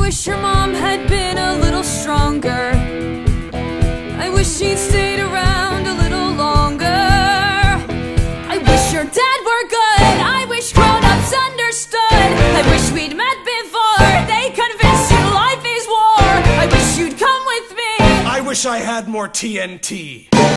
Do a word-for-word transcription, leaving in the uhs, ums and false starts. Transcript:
wish your mom had been a little stronger. I wish she'd stayed around a little longer. I wish your dad were good. I wish grown-ups understood. I wish we'd met before they convinced you life is war. I wish you'd come with me. I wish I had more T N T.